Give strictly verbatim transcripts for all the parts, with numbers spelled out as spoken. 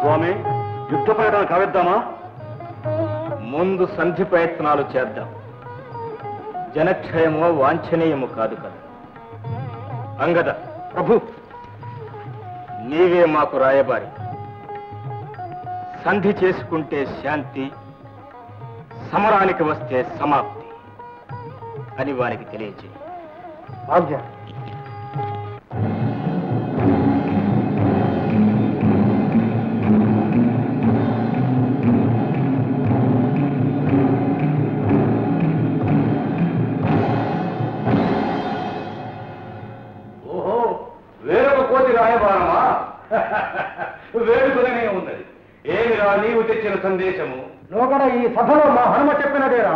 స్వామి, యుద్ధ ప్రయత్నం కావిద్దామా? ముందు సంధి ప్రయత్నాలు చేద్దాం. జనక్షయమో వాంఛనీయము కాదు కదా. అంగద ప్రభు, నీవే మాకు రాయబారి. సంధి చేసుకుంటే శాంతి, సమరానికి వస్తే సమాప్తి అని వారికి తెలియజేయి. ఆజ్ఞ. ఓహో, వేరొక కోతి రాయబారమా? వేడుకనే ఉన్నది. ఏమిరా నీవు తెచ్చిన సందేశము? లోగడ ఈ సభలో మా హనుమ చెప్పినదేరా?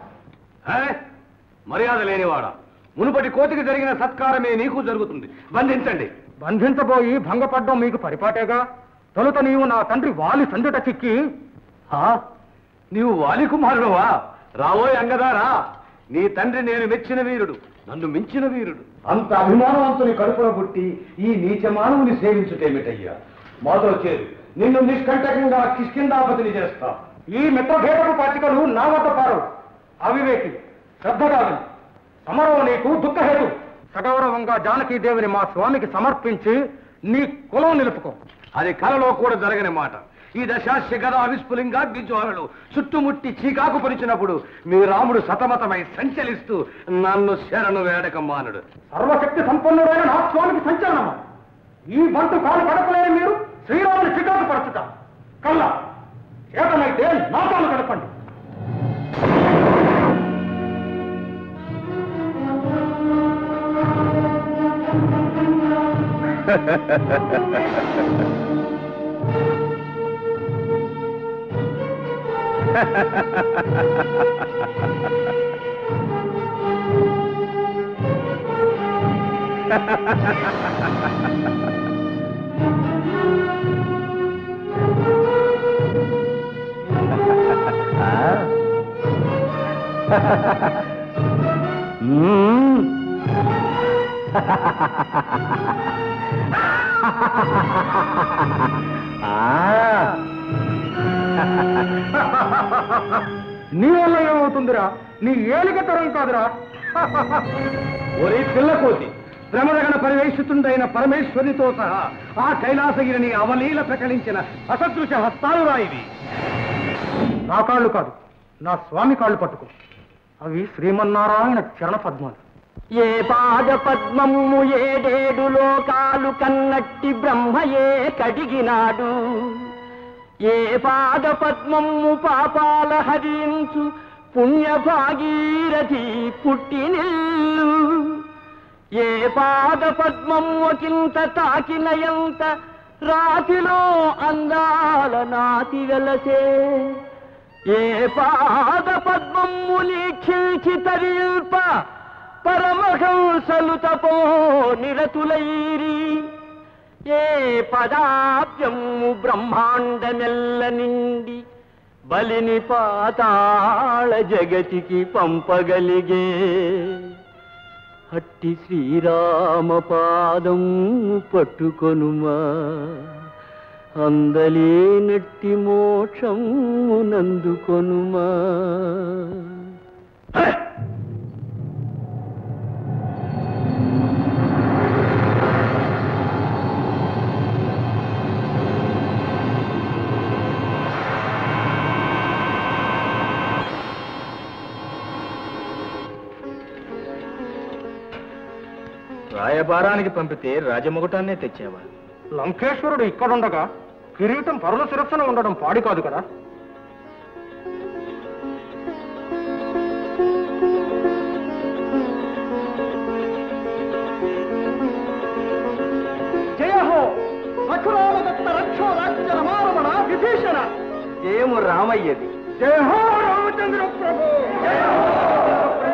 మర్యాద లేనివాడా, మునుపటి కోతికి జరిగిన సత్కారమే నీకు జరుగుతుంది. బంధించండి. బంధించబోయి భంగపడ్డం మీకు పరిపాటేగా. తొలుత నీవు నా తండ్రి వాలి సందుట చిక్కి. నీవు వాలి కుమారుడువా? రావోయ్ అంగదారా, నీ తండ్రి నేను మెచ్చిన వీరుడు, నన్ను మించిన వీరుడు. అంత అభిమానవంతుని కడుపున పుట్టి ఈ నీచ మానవుని సేవించుటేమిటయ్యా? మాతో చేరు, నిన్ను నిష్కంటకంగా కిష్కిందాపతిని చేస్తా. ఈ మిత్రభేదపు పాచికలు నా వద్ద పారు. అవివేకి, శ్రద్ధగాలి, సమరం నీకు దుఃఖహేతు. సగౌరవంగా జానకీదేవిని మా స్వామికి సమర్పించి నీ కులం నిలుపుకో. అది కలలో కూడా జరగని మాట. ఈ దశాస్య గదా విస్ఫులింగా జ్వాలలు చుట్టుముట్టి చీకాకు పరిచినప్పుడు మీ రాముడు సతమతమై సంచలిస్తూ నన్ను శరణు వేడక మానుడు. సర్వశక్తి సంపన్నుడైన నా స్వామికి సంచలనమా? ఈ బంటు కాలు కడపలేని మీరు శ్రీరాముని చికాకు పరచుట కల్లా. చేతనైతే నా కాలు కడపండి. నీ వల్ల ఏమవుతుందిరా? నీ ఏలిక తరం కాదురా. ఒరే పిల్లకోతి, ప్రమదగణ పరివేషితుండైన పరమేశ్వరితో సహా ఆ కైలాసగిరిని అవలీల ప్రకటించిన అసదృశ హస్తాలు రాయివి. నా కాళ్ళు కాదు, నా స్వామి కాళ్ళు పట్టుకో. అవి శ్రీమన్నారాయణ చరణ పద్మాలు. ఏ పాద పద్మము ఏడేడు లోకాలు కన్నట్టి బ్రహ్మయే కడిగినాడు. ఏ పాద పద్మము పాపాల హరించు పుణ్య భాగీరథి పుట్టినిల్లు. ఏ పాద పద్మము ఒకంత తాకినయంత రాతిలో అందాల నాతి వెలసే. ఏ పాద పద్మము నీక్షించి తరిల్ప పరమహంసలు తపో నిరతులైరి. ఏ పదాబ్జము బ్రహ్మాండమెల్ల నిండి బలిని పాతాళ జగతికి పంపగలిగే. అట్టి శ్రీరామ పాదం పట్టుకొనుమా, అందలేనట్టి మోక్షము నందుకొనుమా. రాయబారానికి పంపితే రాజముగుటాన్నే తెచ్చావా? లంకేశ్వరుడు ఇక్కడుండగా కిరీటం పరుల శిరస్సున ఉండడం పాడి కాదు కదా. జయహో రఘురామదత్త రక్షో రాజ్య రమారమణ విభీషణ. జయము రామయ్యది. జయహో రామచంద్ర ప్రభు.